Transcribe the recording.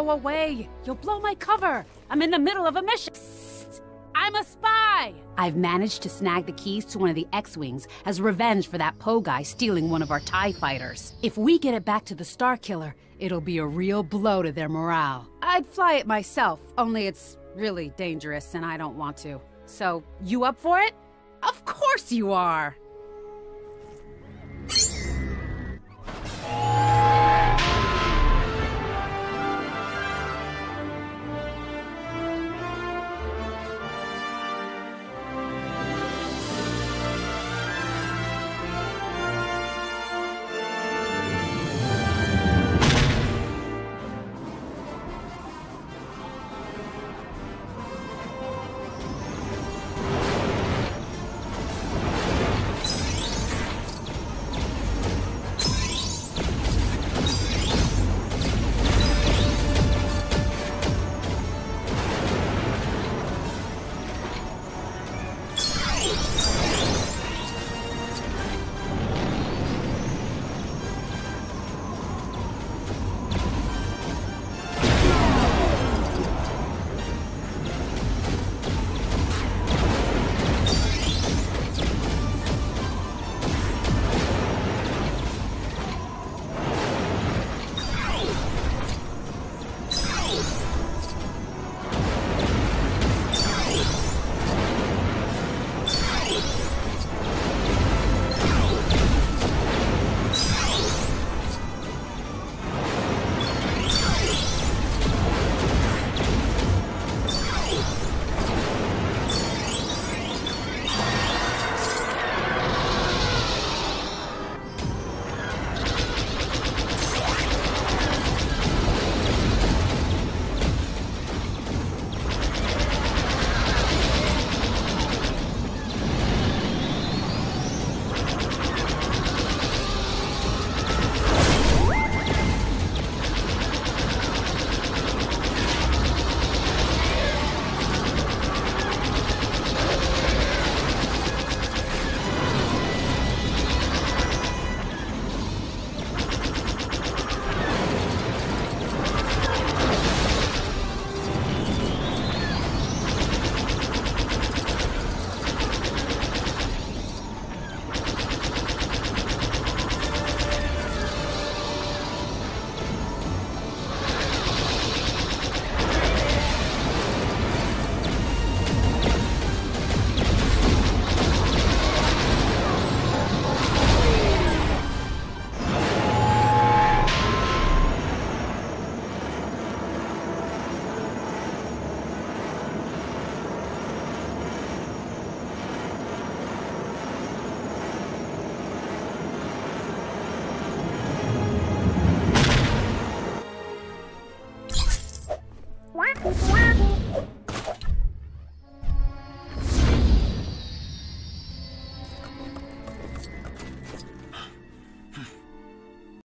Go away! You'll blow my cover! I'm in the middle of a mission! Psst. I'm a spy! I've managed to snag the keys to one of the X-Wings as revenge for that Poe guy stealing one of our TIE fighters. If we get it back to the Starkiller, it'll be a real blow to their morale. I'd fly it myself, only it's really dangerous and I don't want to. So, you up for it? Of course you are!